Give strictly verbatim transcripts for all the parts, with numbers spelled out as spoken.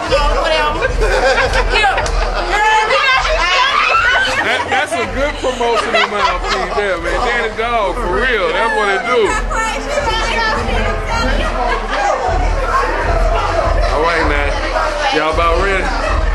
That, that's a good promotional mouthpiece there, man. Danny Dog, for real. That's what it do. All right, man. Y'all about ready?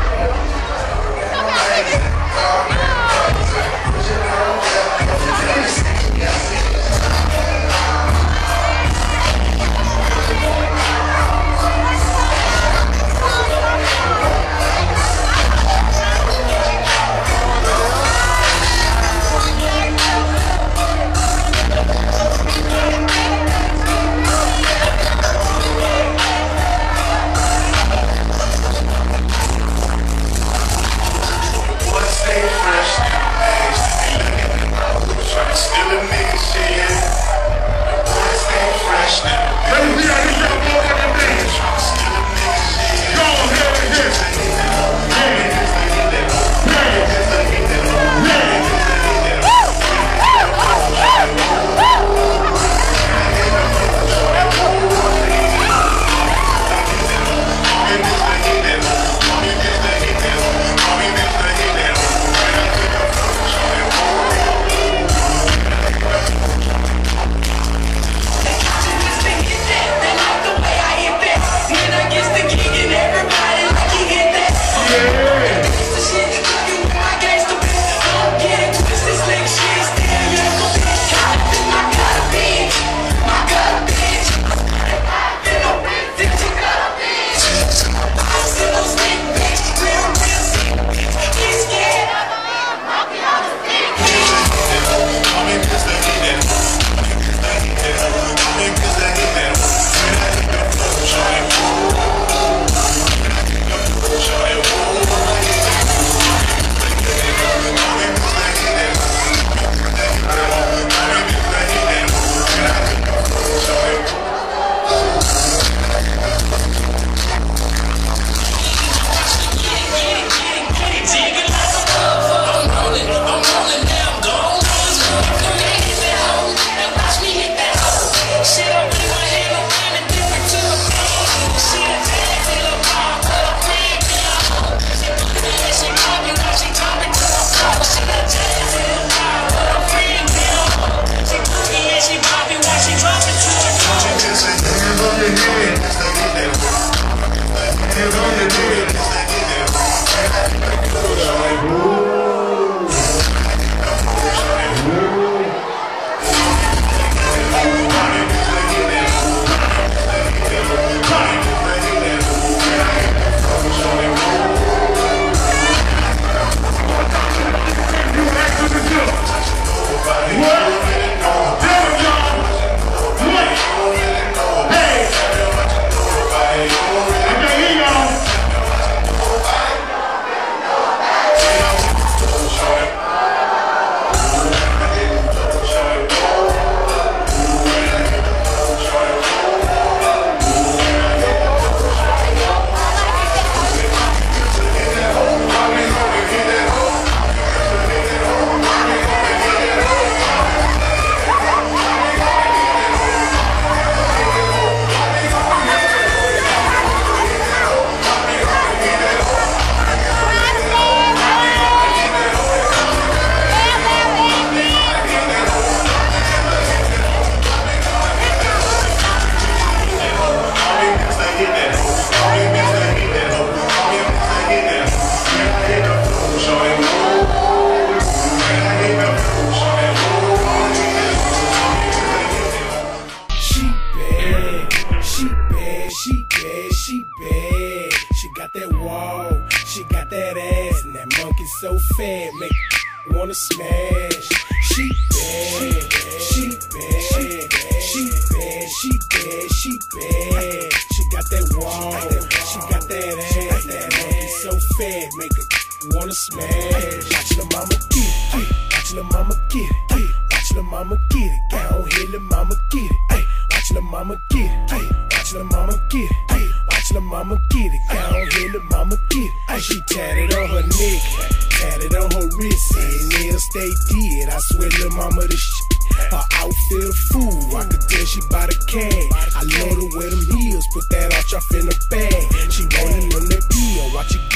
So fat, make wanna smash. She bad, she bad, she bad, she bad, she bad. She got that wall, she got that ass. That monkey so fat, make her wanna smash. Watch the mama get it, watch the mama get it, watch the mama get it. Go ahead, the mama get it. Watch the mama get it, watch the mama get it. Watch the mama get it, go ahead, the mama get it. She tatted on her neck, tatted on her wrist, and nails stay dead. I swear, little mama the shit. Her outfit a fool, I could tell she by the can. I love her wear them heels, put that arch off in her bag. She wanted on that beat.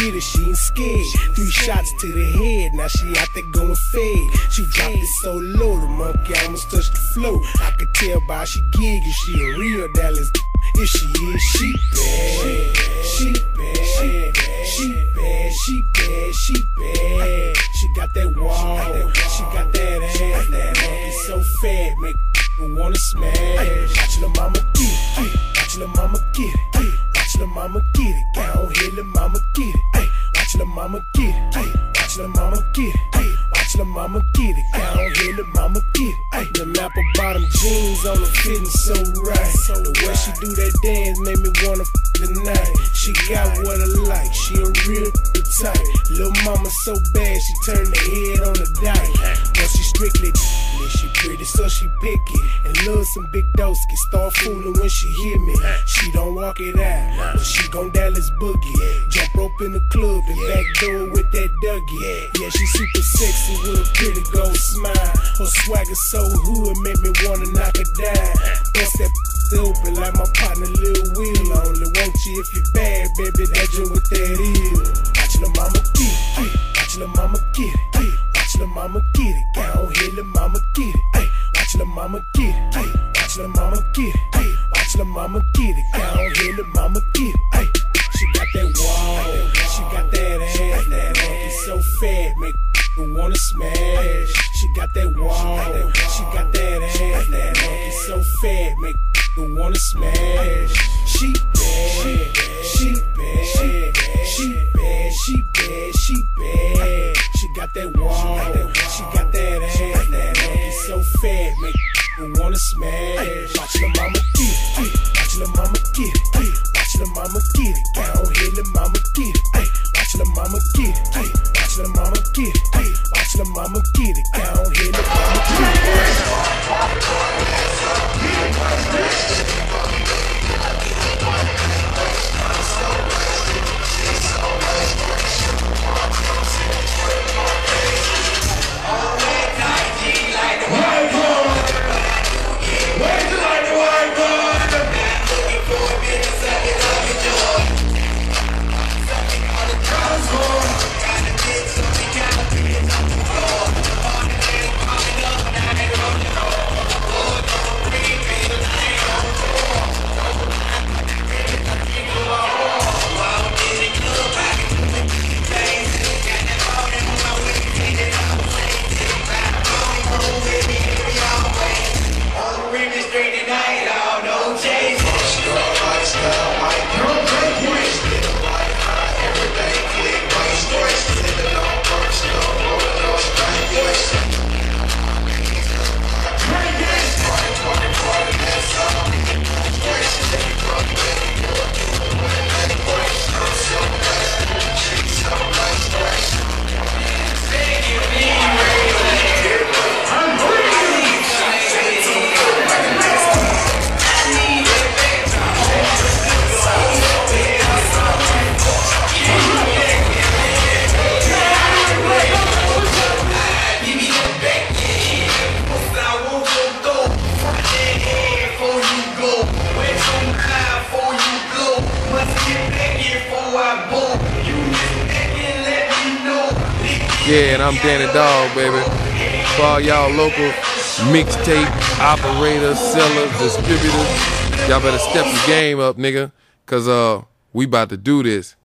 get it, she ain't scared. Three shots to the head, now she out there going fed. She dropped it so low, the monkey almost touched the floor. I could tell by how she gig if she a real Dallas. If she is, she bad, she bad, she bad, she bad, she bad, she bad. She got that wall, she got that ass, that ass so fat, make you wanna smash. Watch lil' mama get it, watch lil' mama get it, watch lil' mama get it. Go on here, lil' mama get it, watch lil' mama get it, watch lil' mama get it, watch lil' mama get it. Go on here, lil' mama get it. The apple bottom jeans on her fitting so right. The way she do that dance made me wanna f the night. She got what I like, she a real good type. Lil' mama so bad she turned her head on the dike. But she strictly she pretty so she picky and love some big doski. Start fooling when she hear me. She don't walk it out, but she gon' Dallas boogie. Jump rope in the club and back door with that Dougie. Yeah, she super sexy with a pretty gold smile. Her swagger so hood make me wanna knock her down. Bust that open like my partner Lil Will. I only want you if you bad, baby. That's just what that is. Watch lil' mama get it, watch lil' mama get it, watch lil' mama get it. Go on here, lil' mama get it, watch lil' mama get it, watch lil' mama get it, watch lil' mama get it. Go on here, lil' mama get it. She got that wall, she got that ass, that ass so fat, make you wanna smash. She got that wall, she got that ass, that ass so fat, make you wanna smash. She bad, she bad, she bad, she bad, she bad, she bad. She got that wall, she got that ass, that ass so fat, make you wanna smash. Watch lil' mama get it, watch lil' mama get it, watch lil' mama get it. Go on here, lil' mama get it, watch lil' mama get it, watch lil' mama get it, watch lil' mama get it. Go on here, lil' mama get it. Yeah, and I'm Danny Dog, baby. For all y'all local mixtape operators, sellers, distributors, y'all better step your game up, nigga, cause uh we about to do this.